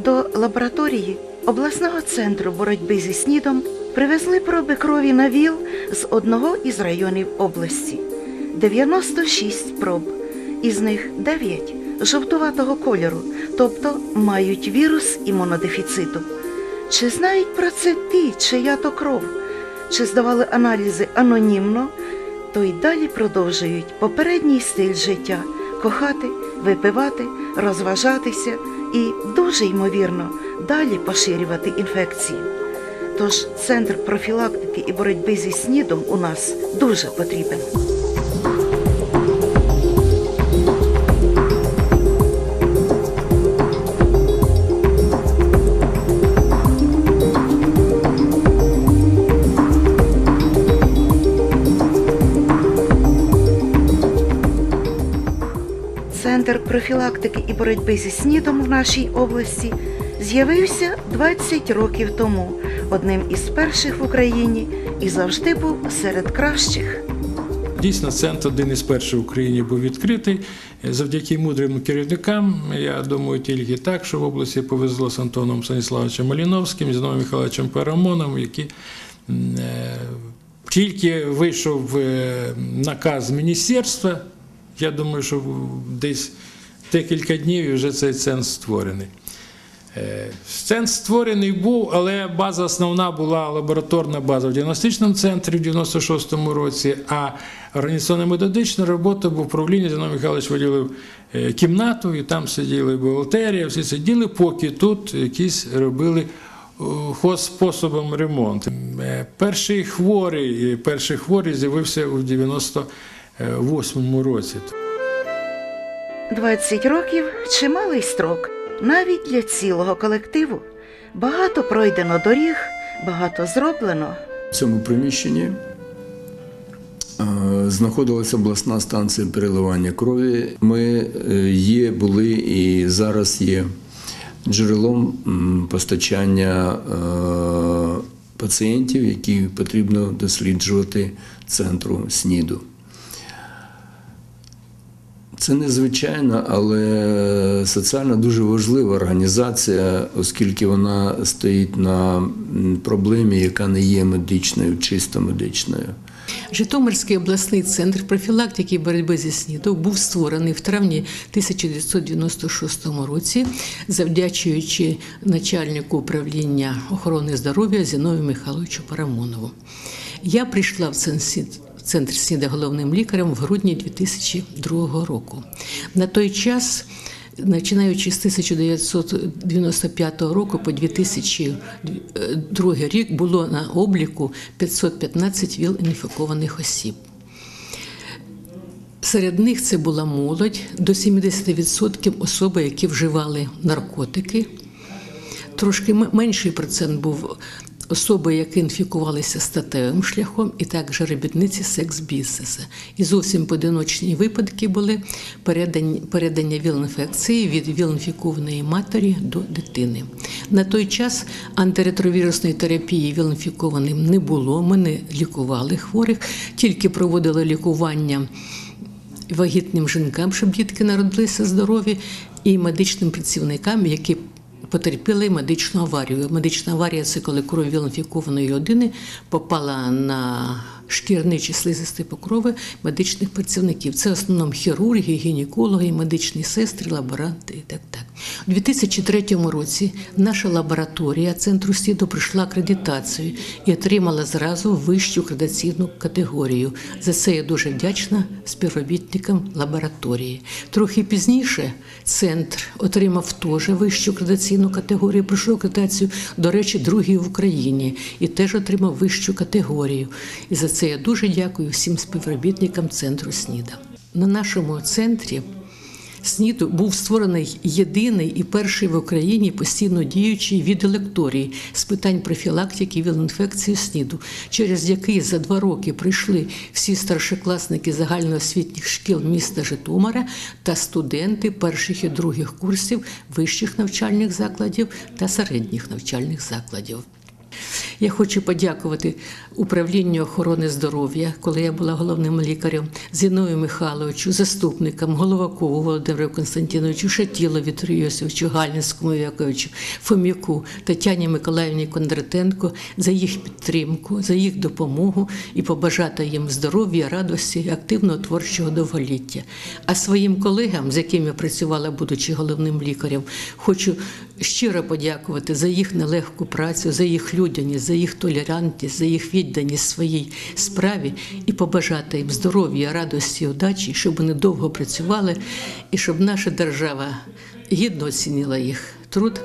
До лабораторії обласного центру боротьби зі СНІДом привезли проби крові на ВІЛ з одного із районів області. 96 проб, із них 9 жовтуватого кольору, тобто мають вірус імунодефіциту. Чи знають про це ті, чия то кров? Чи здавали аналізи анонімно, то й далі продовжують попередній стиль життя – кохати, випивати, розважатися і, дуже ймовірно, далі поширювати інфекції. Тож Центр профілактики і боротьби зі СНІДом у нас дуже потрібен. Центр профілактики і боротьби зі СНІДом в нашій області з'явився 20 років тому, одним із перших в Україні і завжди був серед кращих. Дійсно, центр один із перших в Україні був відкритий завдяки мудрим керівникам. Я думаю, тільки так, що в області повезло з Антоном Станіславовичем Маліновським, Зіновієм Михайловичем Парамоном, які тільки вийшов наказ міністерства, я думаю, що десь декілька днів і вже цей центр створений. Центр створений був, але база основна була лабораторна база в діагностичному центрі в 96-му році, а організаційно-методична робота в управлінні. Зіновій Михайлович виділив кімнату, і там сиділи бухгалтерія, всі сиділи, поки тут якісь робили хозспособом ремонт. Перший хворий з'явився у 98-му році. 20 років – чималий строк. Навіть для цілого колективу. Багато пройдено доріг, багато зроблено. В цьому приміщенні знаходилася обласна станція переливання крові. Ми були і зараз є джерелом постачання пацієнтів, які потрібно досліджувати центру СНІДу. Це незвичайна, але соціально дуже важлива організація, оскільки вона стоїть на проблемі, яка не є медичною, чисто медичною. Житомирський обласний центр профілактики і боротьби зі СНІДом був створений в травні 1996 році, завдячуючи начальнику управління охорони здоров'я Зіновію Михайловичу Парамонову. Я прийшла в Центр СНІДа головним лікарем в грудні 2002 року. На той час, починаючи з 1995 року по 2002 рік, було на обліку 515 ВІЛ-інфікованих осіб. Серед них це була молодь, до 70% особи, які вживали наркотики. Трошки менший процент був особи, які інфікувалися статевим шляхом, і також робітниці секс-бізнесу. І зовсім поодиночні випадки були передання ВІЛ-інфекції від ВІЛ-інфікованої матері до дитини. На той час антиретровірусної терапії ВІЛ-інфікованим не було, ми не лікували хворих, тільки проводили лікування вагітним жінкам, щоб дітки народилися здорові, і медичним працівникам, які потерпіли медичну аварію. Медична аварія – це коли кров ВІЛ-інфікованої людини попала на шкірний чи слизистий покрови медичних працівників. Це в основному хірурги, гінекологи, медичні сестри, лаборанти і так далі. У 2003 році наша лабораторія Центру СНІДу пройшла акредитацію і отримала зразу вищу акредитаційну категорію. За це я дуже вдячна співробітникам лабораторії. Трохи пізніше центр отримав теж вищу акредитаційну категорію, пройшов акредитацію, до речі, другий в Україні, і теж отримав вищу категорію. І за це я дуже дякую всім співробітникам Центру СНІДа. На нашому центрі СНІДу був створений єдиний і перший в Україні постійно діючий відділ лекторії з питань профілактики ВІЛ-інфекції СНІДу, через який за 2 роки прийшли всі старшокласники загальноосвітніх шкіл міста Житомира та студенти перших і других курсів вищих навчальних закладів та середніх навчальних закладів. Я хочу подякувати управлінню охорони здоров'я, коли я була головним лікарем, Зіною Михайловичу, заступникам, Головакову Володимиру Константиновичу, Шатілові Віктору Йосифовичу, Гальницькому Яковичу, Фом'яку, Тетяні Миколаївні Кондратенко за їх підтримку, за їх допомогу і побажати їм здоров'я, радості, активного творчого довголіття. А своїм колегам, з якими я працювала, будучи головним лікарем, хочу щиро подякувати за їх нелегку працю, за їх людяність, за їх толерантність, за їх відданість своїй справі і побажати їм здоров'я, радості, удачі, щоб вони довго працювали і щоб наша держава гідно оцінила їх труд.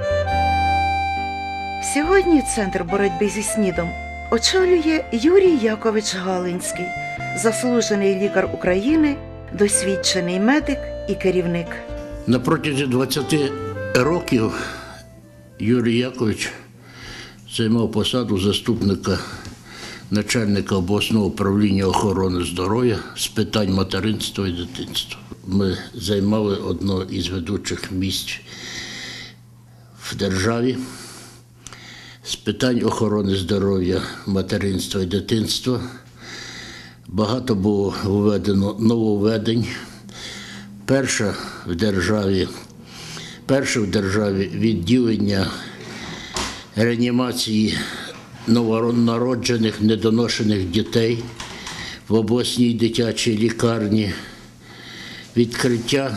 Сьогодні Центр боротьби зі СНІДом очолює Юрій Якович Галинський, заслужений лікар України, досвідчений медик і керівник. На протязі 20 років Юрій Якович займав посаду заступника начальника обласного управління охорони здоров'я з питань материнства і дитинства. Ми займали одне із ведучих місць в державі з питань охорони здоров'я, материнства і дитинства. Багато було введено нововведень. Перше в державі відділення реанімації новонароджених, недоношених дітей в обласній дитячій лікарні, відкриття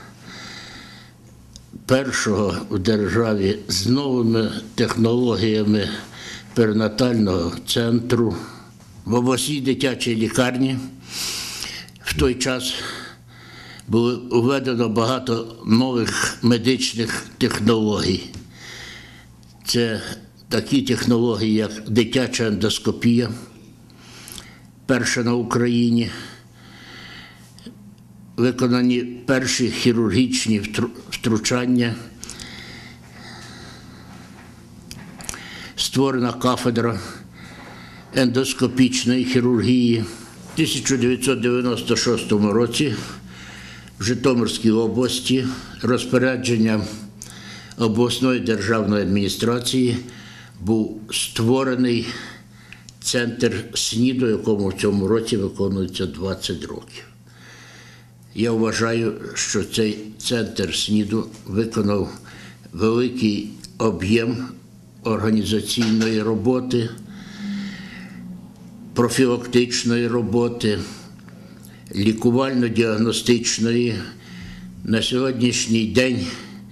першого в державі з новими технологіями перинатального центру. В обласній дитячій лікарні в той час було введено багато нових медичних технологій. Це такі технології, як дитяча ендоскопія, перша на Україні, виконані перші хірургічні втручання, створена кафедра ендоскопічної хірургії. У 1996 році в Житомирській області розпорядженням обласної державної адміністрації був створений центр СНІДу, якому в цьому році виконується 20 років. Я вважаю, що цей центр СНІДу виконав великий об'єм організаційної роботи, профілактичної роботи, лікувально-діагностичної. На сьогоднішній день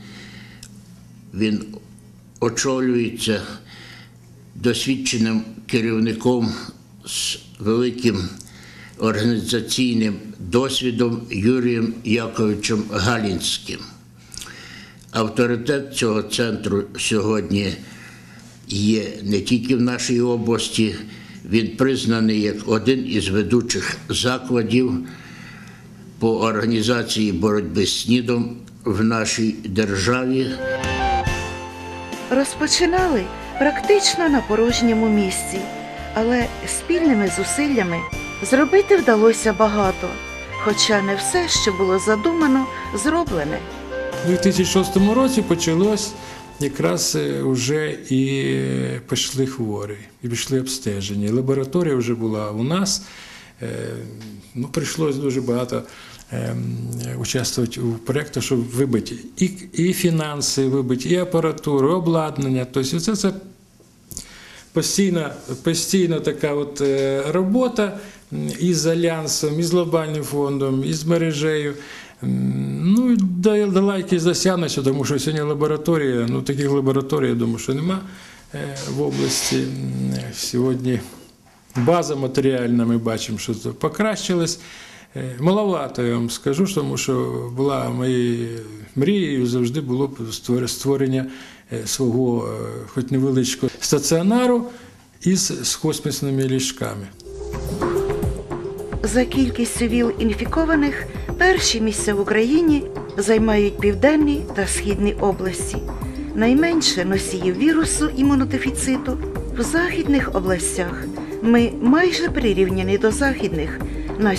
він очолюється досвідченим керівником з великим організаційним досвідом Юрієм Яковичем Галінським. Авторитет цього центру сьогодні є не тільки в нашій області, він признаний як один із ведучих закладів по організації боротьби з СНІДом в нашій державі. Розпочинали практично на порожньому місці, але спільними зусиллями зробити вдалося багато, хоча не все, що було задумано, зроблене. У 2006 році почалось якраз вже і пішли хворі, і пішли обстеження. Лабораторія вже була у нас, прийшлось дуже багато участвувати у проєктах, щоб вибити і фінанси, вибити, і апаратуру, і обладнання. Тобто це постійна така от робота і з Альянсом, і з Глобальним фондом, і з мережею. Ну, і дала якісь досягнення, тому що сьогодні лабораторія, таких лабораторій, я думаю, що нема в області. Сьогодні база матеріальна, ми бачимо, що це покращилась. Маловато, я вам скажу, тому що була моєю мрією, завжди було створення свого, хоч невеличкого, стаціонару з хосписними ліжками. За кількістю ВІЛ-інфікованих перші місця в Україні займають Південні та Східні області. Найменше носіїв вірусу імунодефіциту в західних областях. Ми майже прирівняні до західних на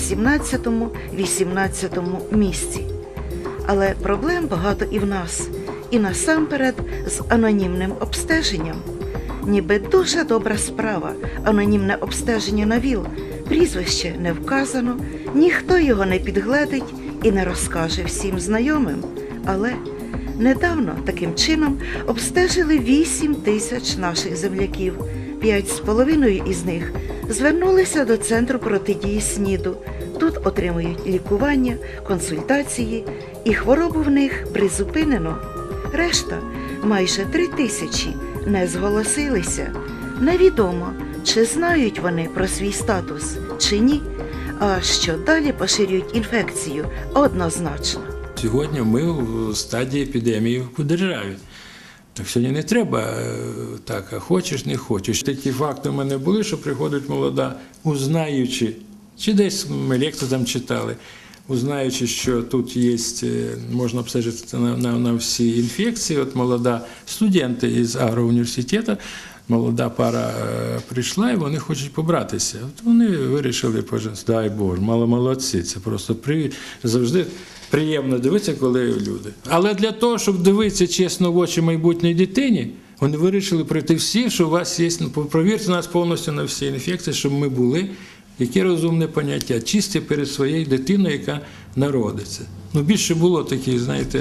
17-18 місці. Але проблем багато і в нас, і насамперед з анонімним обстеженням. Ніби дуже добра справа, анонімне обстеження на ВІЛ. Прізвище не вказано, ніхто його не підгледить і не розкаже всім знайомим. Але недавно таким чином обстежили 8 тисяч наших земляків. 5,5 із них звернулися до Центру протидії СНІДу. Тут отримують лікування, консультації, і хворобу в них призупинено. Решта, майже 3 тисячі, не зголосилися. Невідомо, чи знають вони про свій статус, чи ні, а що далі поширюють інфекцію однозначно. Сьогодні ми в стадії епідемії в державі. Так сьогодні не треба так, а хочеш, не хочеш. Такі факти в мене були, що приходить молода, узнаючи, чи десь ми лекцію там читали, узнаючи, що тут є, можна обстежити на всі інфекції. От молода студенти із агроуніверситету, молода пара прийшла і вони хочуть побратися. От вони вирішили, дай Боже, молодці, це просто завжди приємно дивитися, коли люди. Але для того, щоб дивитися чесно в очі майбутньої дитині, вони вирішили пройти всі, що у вас є, провірте нас повністю на всі інфекції, щоб ми були, яке розумне поняття, чисте перед своєю дитиною, яка народиться. Більше було такі, знаєте.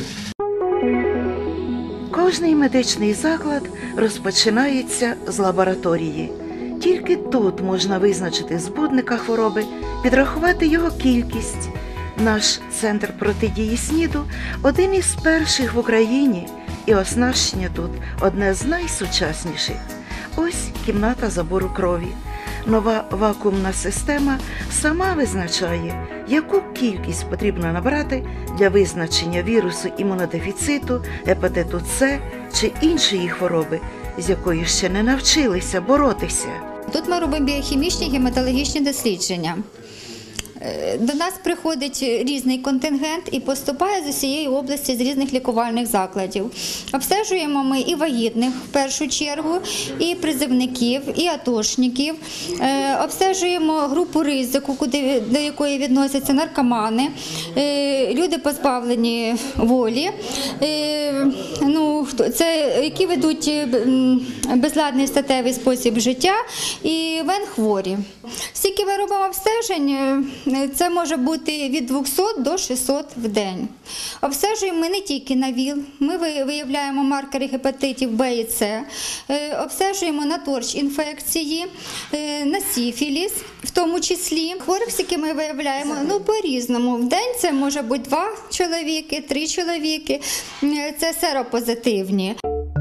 Кожний медичний заклад розпочинається з лабораторії. Тільки тут можна визначити збудника хвороби, підрахувати його кількість. Наш Центр протидії СНІДу – один із перших в Україні, і оснащення тут одне з найсучасніших. Ось кімната забору крові. Нова вакуумна система сама визначає, яку кількість потрібно набрати для визначення вірусу імунодефіциту, гепатиту С чи іншої хвороби, з якою ще не навчилися боротися. Тут ми робимо біохімічні, гематологічні дослідження. До нас приходить різний контингент і поступає з усієї області, з різних лікувальних закладів. Обстежуємо ми і вагітних в першу чергу, і призовників, і атошників. Обстежуємо групу ризику, до якої відносяться наркомани, люди позбавлені волі, які ведуть безладний статевий спосіб життя і ВН-хворі. Скільки ми робимо обстежень, це може бути від 200 до 600 в день. Обстежуємо ми не тільки на ВІЛ, ми виявляємо маркери гепатитів Б і С, обстежуємо на торч-інфекції, на сифіліс, в тому числі. Хворих, які ми виявляємо, по-різному. В день це може бути 2 чоловіки, 3 чоловіки, це серопозитивні.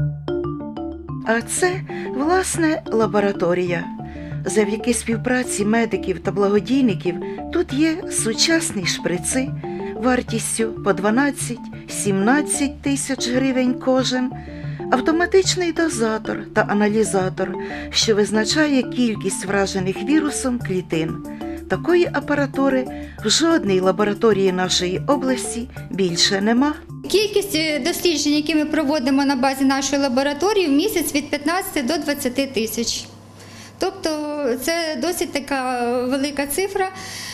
А це, власне, лабораторія. Завдяки співпраці медиків та благодійників тут є сучасні шприци вартістю по 12-17 тисяч гривень кожен, автоматичний дозатор та аналізатор, що визначає кількість вражених вірусом клітин. Такої апаратури в жодній лабораторії нашої області більше нема. Кількість досліджень, які ми проводимо на базі нашої лабораторії, в місяць від 15 до 20 тисяч. Тобто це досить така велика цифра.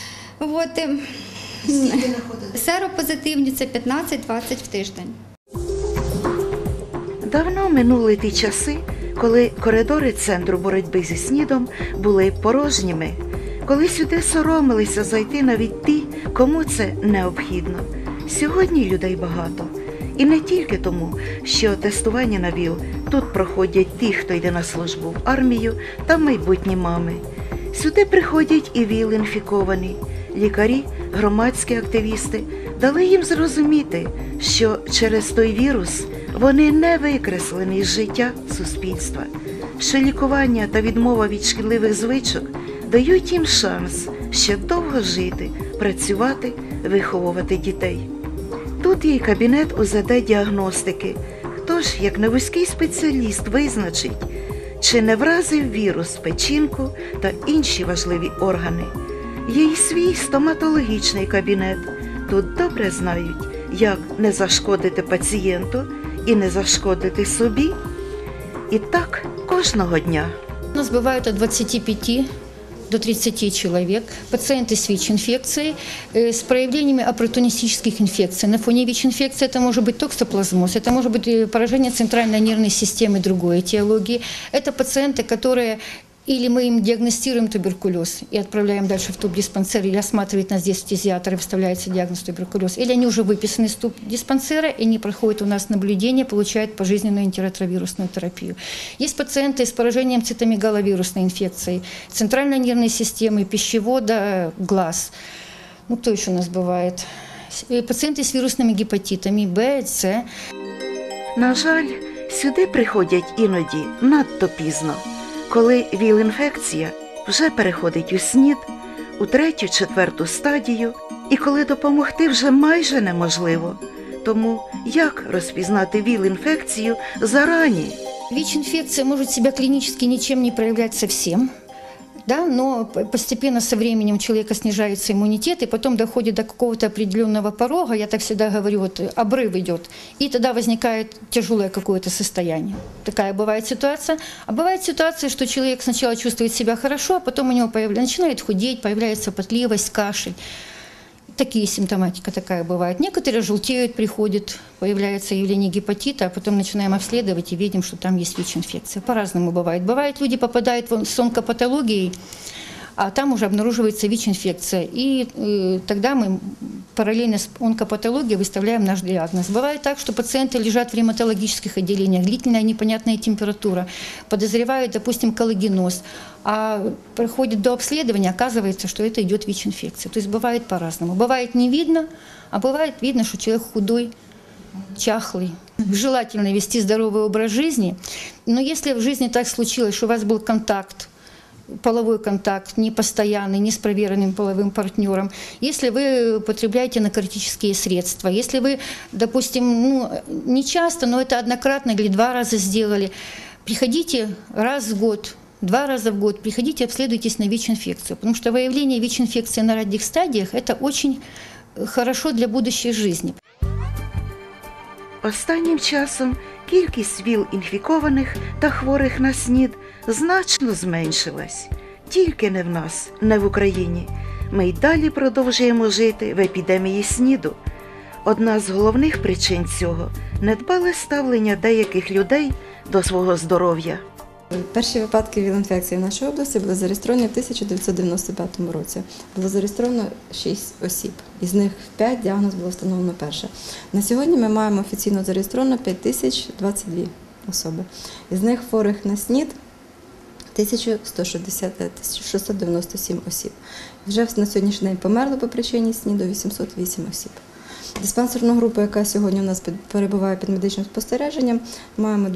Серопозитивні – це 15-20 в тиждень. Давно минули ті часи, коли коридори Центру боротьби зі СНІДом були порожніми, коли сюди соромилися зайти навіть ті, кому це необхідно. Сьогодні людей багато. І не тільки тому, що тестування на ВІЛ тут проходять ті, хто йде на службу в армію та майбутні мами. Сюди приходять і ВІЛ-інфіковані. Лікарі, громадські активісти дали їм зрозуміти, що через той вірус вони не викреслені з життя суспільства, що лікування та відмова від шкідливих звичок дають їм шанс ще довго жити, працювати, виховувати дітей. Тут є й кабінет УЗД-діагностики. Хто ж, як не вузький спеціаліст, визначить, чи не вразив вірус печінку та інші важливі органи. Є й свій стоматологічний кабінет. Тут добре знають, як не зашкодити пацієнту і не зашкодити собі. І так кожного дня. У нас бывает от 25 до 30 человек, пациенты с ВИЧ-инфекцией, с проявлениями оппортунистических инфекций. На фоне ВИЧ-инфекции это может быть токсоплазмоз, это может быть поражение центральной нервной системы другой этиологии. Это пациенты, которые или мы им диагностируем туберкулез и отправляем дальше в тубдиспансер, или осматривает нас здесь фтизиатр и выставляется диагноз туберкулез, или они уже выписаны из тубдиспансера и не проходят у нас наблюдение, получают пожизненную антиретровирусную терапию. Есть пациенты с поражением цитомегаловирусной инфекцией, центральной нервной системы, пищевода, глаз. Ну, кто еще у нас бывает? Пациенты с вирусными гепатитами Б, С. На жаль, сюди приходять іноді надто пізно, коли ВІЛ-інфекція вже переходить у СНІД, у 3-4 стадію, і коли допомогти вже майже неможливо. Тому як розпізнати ВІЛ-інфекцію зарані? ВИЧ-инфекция может себя клинически ничем не проявлять совсем, да, но постепенно со временем у человека снижается иммунитет, и потом доходит до какого-то определенного порога, я так всегда говорю, вот обрыв идет, и тогда возникает тяжелое какое-то состояние. Такая бывает ситуация. А бывает ситуация, что человек сначала чувствует себя хорошо, а потом у него начинает худеть, появляется потливость, кашель. Такие симптоматика такая бывает. Некоторые желтеют, приходят, появляется явление гепатита, а потом начинаем обследовать и видим, что там есть ВИЧ-инфекция. По-разному бывает. Бывает, люди попадают с онкопатологией, а там уже обнаруживается ВИЧ-инфекция. И тогда мы параллельно с онкопатологией выставляем наш диагноз. Бывает так, что пациенты лежат в ревматологических отделениях, длительная непонятная температура, подозревают, допустим, коллагеноз, а проходит до обследования, оказывается, что это идет ВИЧ-инфекция. То есть бывает по-разному. Бывает не видно, а бывает видно, что человек худой, чахлый. Желательно вести здоровый образ жизни, но если в жизни так случилось, что у вас был контакт, половой контакт, не постоянный, не с проверенным половым партнером, если вы употребляете наркотические средства, если вы, допустим, не часто, но это однократно или 2 раза сделали, приходите раз в год, 2 раза в год, приходите, обследуйтесь на ВИЧ-инфекцию, потому что выявление ВИЧ-инфекции на ранних стадиях – это очень хорошо для будущей жизни. Останнім часом кількість ВІЛ-інфікованих та хворих на СНІД значно зменшилась. Тільки не в нас, не в Україні. Ми й далі продовжуємо жити в епідемії СНІДу. Одна з головних причин цього – недбале ставлення деяких людей до свого здоров'я. Перші випадки ВІЛ-інфекції в нашій області були зареєстровані в 1995 році. Було зареєстровано 6 осіб, із них 5 діагноз було встановлено перше. На сьогодні ми маємо офіційно зареєстровано 5022 особи. Із них хворих на СНІД 1697 осіб. Вже на сьогоднішній день померло по причині СНІДу 808 осіб. Диспансерну групу, яка сьогодні у нас перебуває під медичним спостереженням, маємо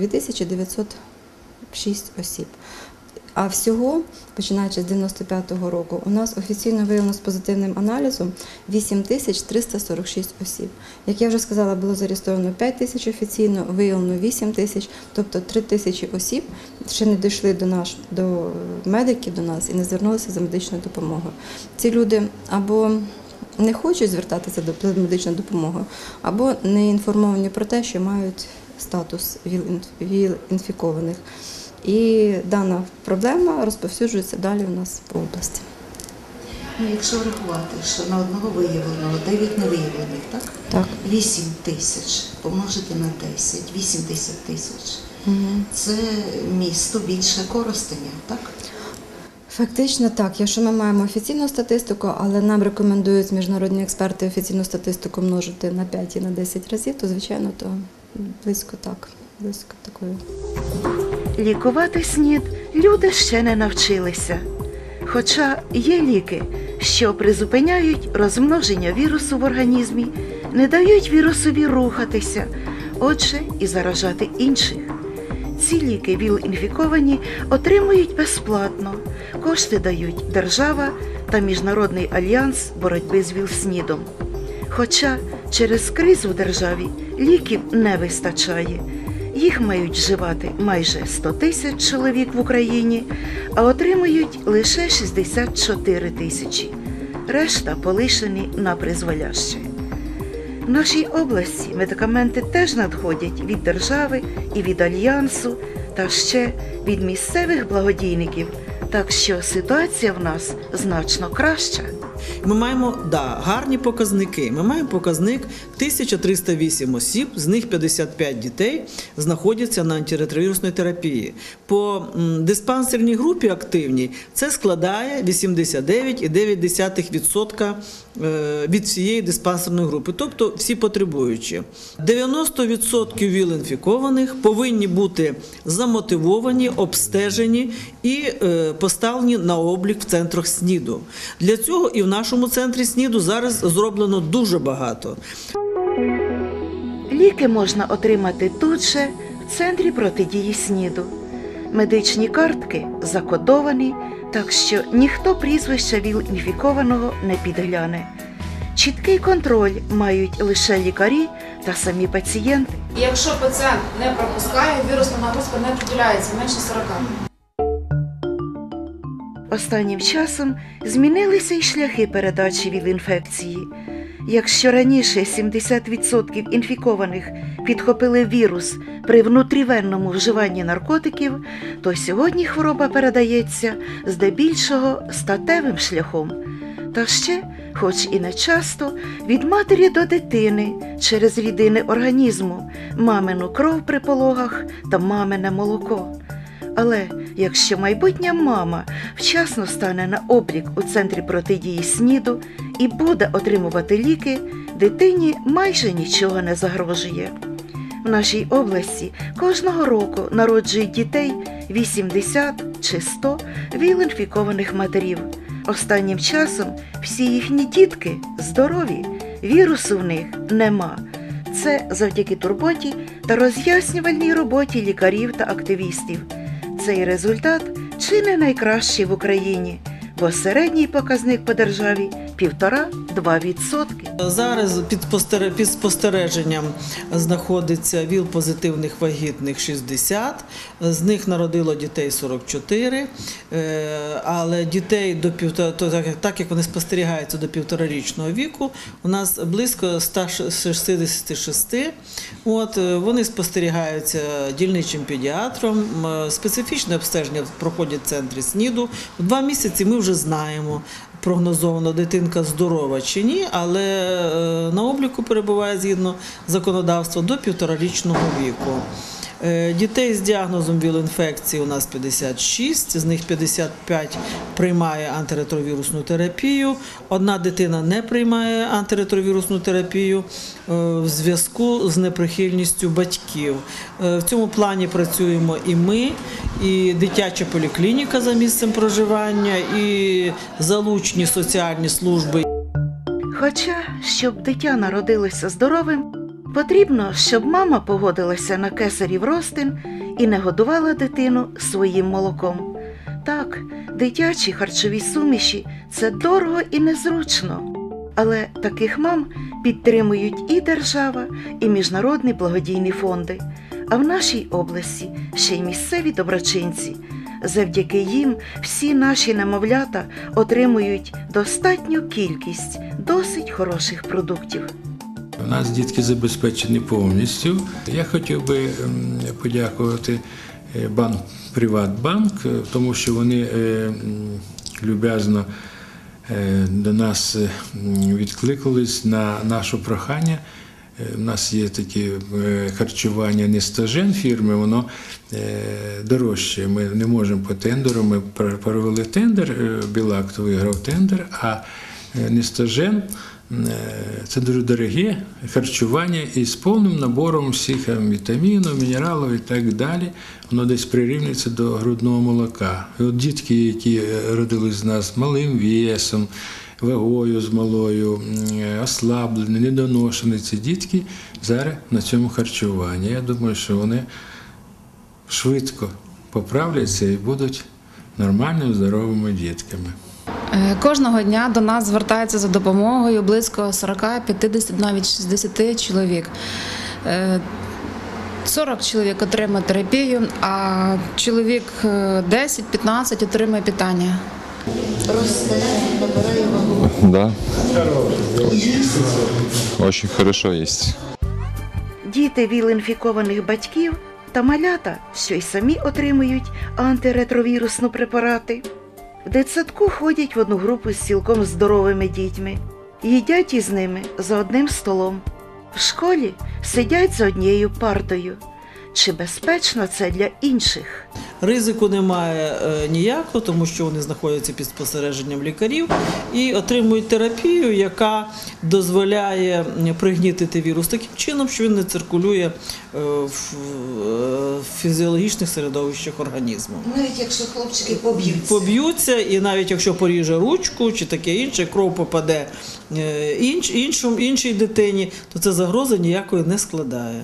2906 осіб. А всього, починаючи з 95-го року, у нас офіційно виявлено з позитивним аналізом 8346 осіб. Як я вже сказала, було зареєстровано 5 тисяч офіційно, виявлено 8 тисяч, тобто 3 тисячі осіб ще не дійшли до медиків, до нас і не звернулися за медичною допомогою. Ці люди або не хочуть звертатися до медичної допомоги, або не інформовані про те, що мають статус ВІЛ-інфікованих. І дана проблема розповсюджується далі у нас по області. Якщо врахувати, що на одного виявленого 9 невиявлених, так? Так. 8 тисяч помножити на 10, 80 тисяч. Це місто більше Коростеня, так? Фактично так. Якщо ми маємо офіційну статистику, але нам рекомендують міжнародні експерти офіційну статистику множити на 5 і на 10 разів, то, звичайно, то близько такої. Лікувати СНІД люди ще не навчилися. Хоча є ліки, що призупиняють розмноження вірусу в організмі, не дають вірусові рухатися, отже і заражати інших. Ці ліки ВІЛ-інфіковані отримують безплатно. Кошти дають держава та Міжнародний альянс боротьби з ВІЛ-СНІДом. Хоча через кризу в державі ліків не вистачає. Їх мають вживати майже 100 тисяч чоловік в Україні, а отримують лише 64 тисячі. Решта полишені на призволяще. В нашій області медикаменти теж надходять від держави і від Альянсу, та ще від місцевих благодійників Так що ситуація в нас значно краща. Ми маємо, гарні показники. Ми маємо показник 1308 осіб, з них 55 дітей знаходяться на антиретровірусної терапії. По диспансерній групі активній це складає 89,9% від всієї диспансерної групи, тобто всі потребуючі. 90% ВІЛ-інфікованих повинні бути замотивовані, обстежені і поставлені на облік в центрах СНІДу. Для цього і в нашому центрі СНІДу зараз зроблено дуже багато. Ліки можна отримати тут же, в центрі протидії СНІДу. Медичні картки закодовані, так що ніхто прізвища ВІЛ-інфікованого не підгляне. Чіткий контроль мають лише лікарі та самі пацієнти. Якщо пацієнт не пропускає, вірусна нагрузка не поділяється менше 40. Останнім часом змінилися й шляхи передачі ВІЛ-інфекції. Якщо раніше 70% інфікованих підхопили вірус при внутрівенному вживанні наркотиків, то сьогодні хвороба передається здебільшого статевим шляхом. Та ще, хоч і не часто, від матері до дитини через рідини організму, мамину кров при пологах та мамине молоко. Але якщо майбутня мама вчасно стане на облік у центрі протидії СНІДу і буде отримувати ліки, дитині майже нічого не загрожує. В нашій області кожного року народжують дітей 80 чи 100 ВІЛ-інфікованих матерів. Останнім часом всі їхні дітки здорові, вірусу в них нема. Це завдяки турботі та роз'яснювальній роботі лікарів та активістів. Цей результат чи не найкращий в Україні, бо середній показник по державі 1,5–2%. Зараз під спостереженням знаходиться ВІЛ-позитивних вагітних 60, з них народило дітей 44, але дітей так як вони спостерігаються до 1,5-річного віку, у нас близько 166. Вони спостерігаються дільничим педіатром, специфічне обстеження проходять в центрі СНІДу. В 2 місяці ми вже знаємо, прогнозовано дитинка здорова чи ні, але на обліку перебуває згідно законодавства до 1,5-річного віку. Дітей з діагнозом ВІЛ-інфекції у нас 56, з них 55 приймає антиретровірусну терапію, 1 дитина не приймає антиретровірусну терапію в зв'язку з неприхильністю батьків. В цьому плані працюємо і ми, і дитяча поліклініка за місцем проживання, і залучені соціальні служби. Хоча, щоб дитя народилося здоровим, потрібно, щоб мама погодилася на кесарів розтин і не годувала дитину своїм молоком. Так, дитячі харчові суміші – це дорого і незручно. Але таких мам підтримують і держава, і міжнародні благодійні фонди. А в нашій області ще й місцеві доброчинці. Завдяки їм всі наші немовлята отримують достатню кількість досить хороших продуктів. У нас дітки забезпечені повністю. Я хотів би подякувати Приватбанк, тому що вони люб'язно до нас відкликались на наше прохання. У нас є таке харчування Нестажен фірми, воно дорожче. Ми не можемо по тендеру, ми провели тендер, Білакт виграв тендер, а Нестажен – це дуже дороге харчування із повним набором всіх вітамінів, мінералів і так далі. Воно десь прирівнюється до грудного молока. І от дітки, які родились з нас малим весом, вагою з малою, ослаблені, недоношені, ці дітки зараз на цьому харчуванні. Я думаю, що вони швидко поправляться і будуть нормальними, здоровими дітками. Кожного дня до нас звертаються за допомогою близько 40, 50, навіть 60 чоловік. 40 чоловік отримує терапію, а чоловік 10-15 отримує питання. Да. Очень хорошо есть. Діти ВІЛ-інфікованих батьків та малята, що й самі отримують антиретровірусні препарати. В дитсадку ходять в одну групу з цілком здоровими дітьми, їдять із ними за одним столом. В школі сидять за однією партою. Чи безпечно це для інших? Ризику немає ніякого, тому що вони знаходяться під спостереженням лікарів і отримують терапію, яка дозволяє пригнітити вірус таким чином, що він не циркулює в фізіологічних середовищах організму. Навіть якщо хлопчики поб'ються. Поб'ються, і навіть якщо поріже ручку чи таке інше, кров попаде іншій дитині, то це загрози ніякої не складає.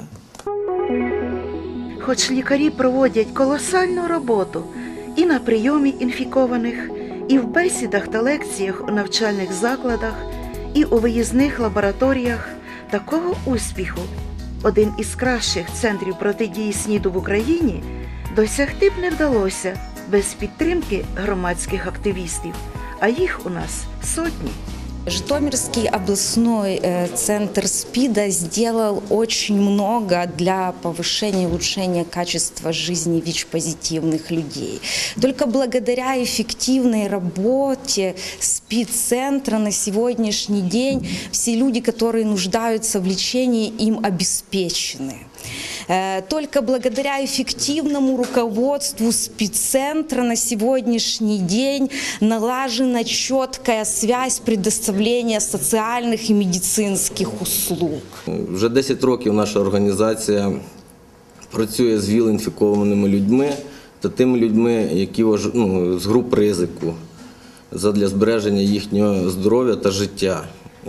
Хоч лікарі проводять колосальну роботу і на прийомі інфікованих, і в бесідах та лекціях у навчальних закладах, і у виїзних лабораторіях, такого успіху один із кращих центрів протидії СНІДу в Україні досягти б не вдалося без підтримки громадських активістів, а їх у нас сотні. Житомирский областной центр СПИДа сделал очень много для повышения и улучшения качества жизни ВИЧ-позитивных людей. Только благодаря эффективной работе СПИД-центра на сегодняшний день все люди, которые нуждаются в лечении, им обеспечены. Только благодаря эффективному руководству СПИД-центра на сегодняшний день налажена четкая связь предоставления социальных и медицинских услуг. Вже 10 років наша організація працює з ВІЛ-інфікованими людьми та тими людьми, які з груп ризику задля збереження їхнього здоров'я та життя.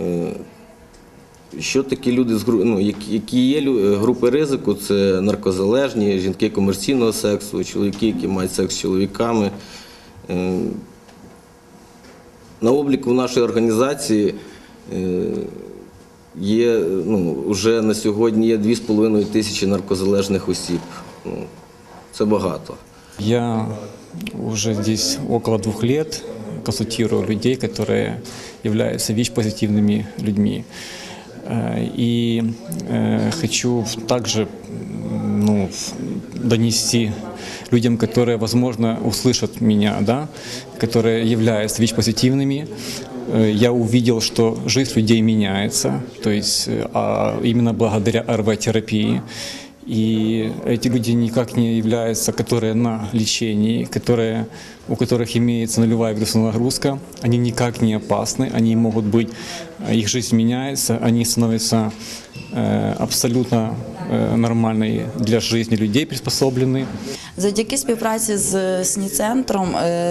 Що такі люди, які є групи ризику, це наркозалежні, жінки комерційного сексу, чоловіки, які мають секс з чоловіками. На обліку нашої організації є, вже на сьогодні є 2,5 тисячі наркозалежних осіб. Це багато. Я уже здесь около 2 лет консультирую людей, которые являются ВИЧ-позитивными людьми. И хочу также донести людям, которые, возможно, услышат меня, да, которые являются ВИЧ-позитивными. Я увидел, что жизнь людей меняется, то есть именно благодаря РВ-терапии. И эти люди никак не являются, которые на лечении, у которых имеется нулевая вирусная нагрузка, они никак не опасны, они могут быть, их жизнь меняется, они становятся абсолютно нормальной для жизни людей приспособлены. Завдяки співпраці з СНІД-центром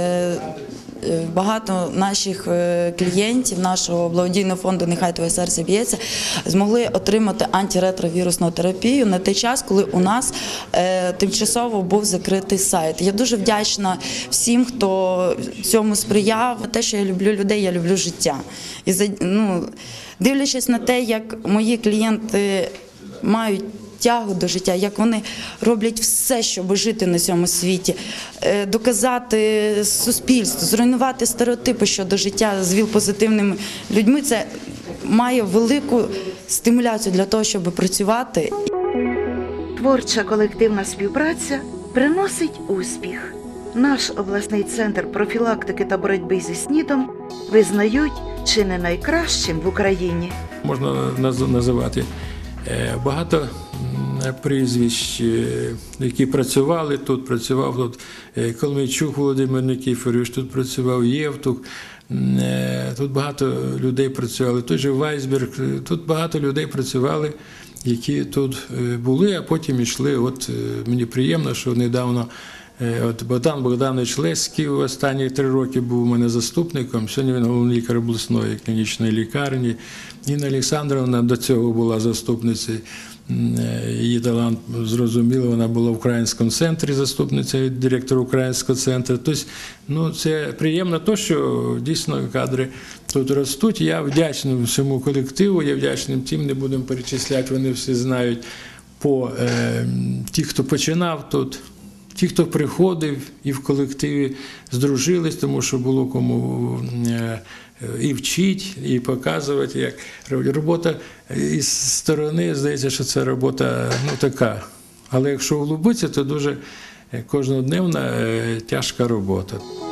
багато наших клієнтів нашого благодійного фонду «Нехай твоє серце б'ється» змогли отримати антиретровірусну терапію на той час, коли у нас тимчасово був закритий сайт. Я дуже вдячна всім, хто цьому сприяв. Те, що я люблю людей, я люблю життя. І дивлячись на те, як мої клієнти мають тягу до життя, як вони роблять все, щоб жити на цьому світі, доказати суспільству, зруйнувати стереотипи щодо життя з ВІЛ-позитивними людьми, це має велику стимуляцію для того, щоб працювати. Творча колективна співпраця приносить успіх. Наш обласний центр профілактики та боротьби зі СНІДом визнають чи не найкращим в Україні. Можна називати багато прізвищ, які працювали тут, працював тут Колмійчук Володимир Никифорович, тут працював Євтух, тут багато людей працювали, той же Вайсберг, тут багато людей працювали, які тут були, а потім йшли. От мені приємно, що недавно Богдан Богданович Леський останні 3 роки був у мене заступником, сьогодні він головний лікар обласної клінічної лікарні. Ніна Олександровна до цього була заступницею, її талант зрозуміло, вона була в Українському центрі заступницею директора Українського центру. Тобто, це приємно те, що дійсно кадри тут ростуть. Я вдячний всьому колективу, я вдячний тим, не будемо перечисляти, вони всі знають по ті, хто починав тут. Ті, хто приходив і в колективі здружились, тому що було кому і вчить, і показувати, як робота із сторони, здається, що це робота така Але якщо углубитися, то дуже кожнодневна тяжка робота.